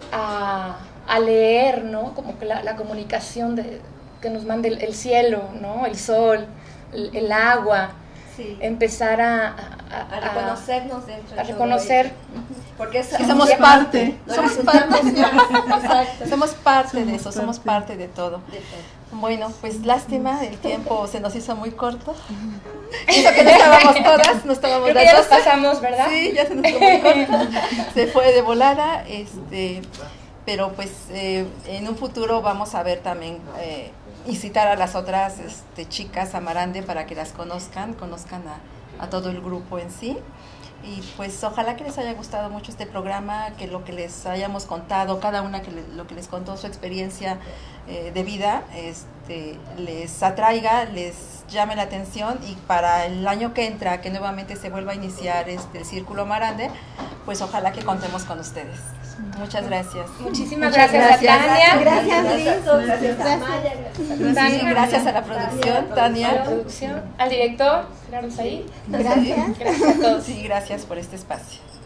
a, a leer, ¿no? Como que la, la comunicación de, que nos mande el, el cielo, ¿no? El sol, el, el agua, sí. empezar a, a, a, a reconocernos dentro de a reconocer todo Porque es, que somos parte. parte, Nos somos resultamos- parte, Exacto. somos parte de Somos eso, somos parte. parte de todo. De todo. Bueno, pues lástima, el tiempo se nos hizo muy corto. Eso que no estábamos todas, no estábamos Creo que las ya nos doce. pasamos, ¿verdad? Sí, ya se nos hizo muy corto. Se fue de volada, este, pero pues eh, en un futuro vamos a ver también eh, y citar a las otras este, chicas Amarande para que las conozcan, conozcan a, a todo el grupo en sí. Y pues ojalá que les haya gustado mucho este programa, que lo que les hayamos contado, cada una que le- lo que les contó su experiencia eh, de vida, este, les atraiga, les llame la atención, y para el año que entra, que nuevamente se vuelva a iniciar este el Círculo Amarande, pues ojalá que contemos con ustedes. Muchas gracias. Muchísimas Muchas gracias, gracias. a Tania. Gracias, Gracias. Liz. Gracias a Maya. Gracias. Sí, gracias a la producción, A la Tania. producción, al director, Gerardo Said. Gracias. Gracias a todos. Sí, gracias por este espacio.